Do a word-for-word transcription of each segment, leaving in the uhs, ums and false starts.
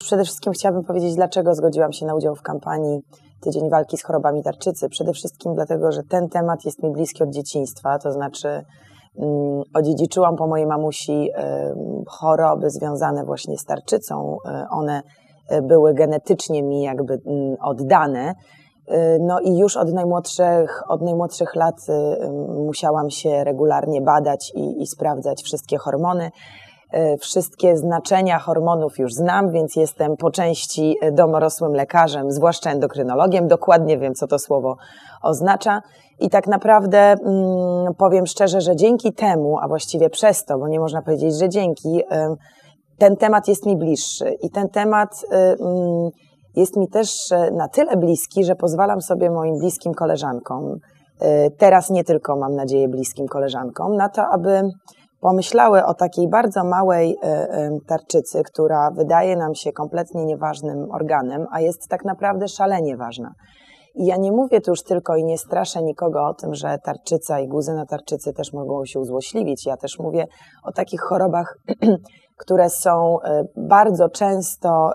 przede wszystkim chciałabym powiedzieć, dlaczego zgodziłam się na udział w kampanii Tydzień Walki z Chorobami Tarczycy. Przede wszystkim dlatego, że ten temat jest mi bliski od dzieciństwa, to znaczy um, odziedziczyłam po mojej mamusi um, choroby związane właśnie z tarczycą. Um, one były genetycznie mi jakby um, oddane. No i już od najmłodszych, od najmłodszych lat musiałam się regularnie badać i, i sprawdzać wszystkie hormony. Wszystkie znaczenia hormonów już znam, więc jestem po części domorosłym lekarzem, zwłaszcza endokrynologiem. Dokładnie wiem, co to słowo oznacza. I tak naprawdę mm, powiem szczerze, że dzięki temu, a właściwie przez to, bo nie można powiedzieć, że dzięki, ten temat jest mi bliższy. I ten temat mm, jest mi też na tyle bliski, że pozwalam sobie moim bliskim koleżankom, teraz nie tylko, mam nadzieję, bliskim koleżankom, na to, aby pomyślały o takiej bardzo małej tarczycy, która wydaje nam się kompletnie nieważnym organem, a jest tak naprawdę szalenie ważna. I ja nie mówię tu już tylko i nie straszę nikogo o tym, że tarczyca i guzy na tarczycy też mogą się uzłośliwić. Ja też mówię o takich chorobach, które są bardzo często,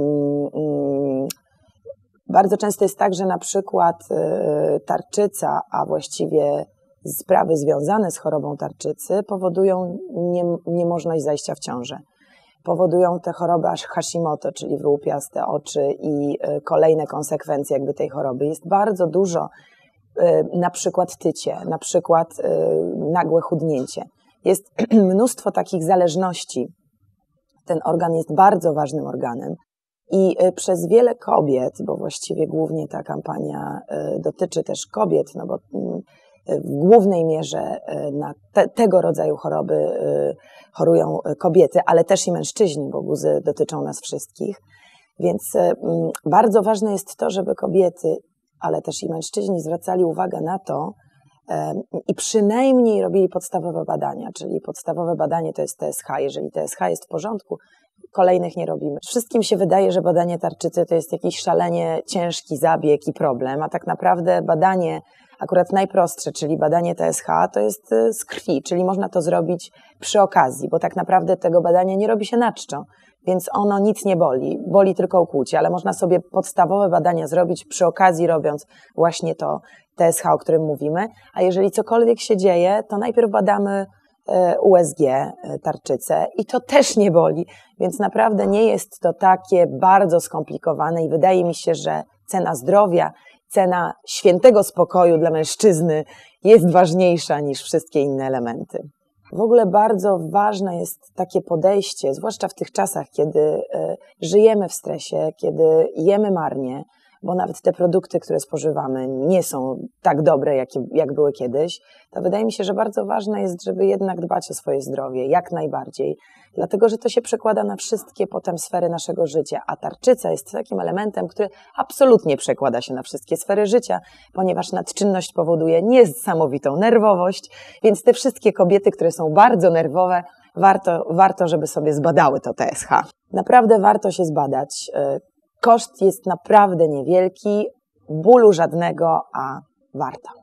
bardzo często jest tak, że na przykład tarczyca, a właściwie sprawy związane z chorobą tarczycy powodują nie, niemożność zajścia w ciążę. Powodują te choroby Hashimoto, czyli wyłupiaste oczy i kolejne konsekwencje jakby tej choroby. Jest bardzo dużo, na przykład tycie, na przykład nagłe chudnięcie. Jest mnóstwo takich zależności. Ten organ jest bardzo ważnym organem i przez wiele kobiet, bo właściwie głównie ta kampania dotyczy też kobiet, no bo w głównej mierze na te, tego rodzaju choroby chorują kobiety, ale też i mężczyźni, bo guzy dotyczą nas wszystkich. Więc bardzo ważne jest to, żeby kobiety, ale też i mężczyźni zwracali uwagę na to i przynajmniej robili podstawowe badania, czyli podstawowe badanie to jest T S H. Jeżeli T S H jest w porządku, kolejnych nie robimy. Wszystkim się wydaje, że badanie tarczycy to jest jakiś szalenie ciężki zabieg i problem, a tak naprawdę badanie akurat najprostsze, czyli badanie T S H, to jest z krwi, czyli można to zrobić przy okazji, bo tak naprawdę tego badania nie robi się na czczo, więc ono nic nie boli, boli tylko ukłucie, ale można sobie podstawowe badania zrobić przy okazji, robiąc właśnie to T S H, o którym mówimy, a jeżeli cokolwiek się dzieje, to najpierw badamy U S G, tarczycę i to też nie boli, więc naprawdę nie jest to takie bardzo skomplikowane i wydaje mi się, że cena zdrowia, cena świętego spokoju dla mężczyzny jest ważniejsza niż wszystkie inne elementy. W ogóle bardzo ważne jest takie podejście, zwłaszcza w tych czasach, kiedy żyjemy w stresie, kiedy jemy marnie, bo nawet te produkty, które spożywamy, nie są tak dobre, jak, jak były kiedyś, to wydaje mi się, że bardzo ważne jest, żeby jednak dbać o swoje zdrowie, jak najbardziej, dlatego, że to się przekłada na wszystkie potem sfery naszego życia, a tarczyca jest takim elementem, który absolutnie przekłada się na wszystkie sfery życia, ponieważ nadczynność powoduje niesamowitą nerwowość, więc te wszystkie kobiety, które są bardzo nerwowe, warto, warto żeby sobie zbadały to T S H. Naprawdę warto się zbadać. Koszt jest naprawdę niewielki, bólu żadnego, a warto.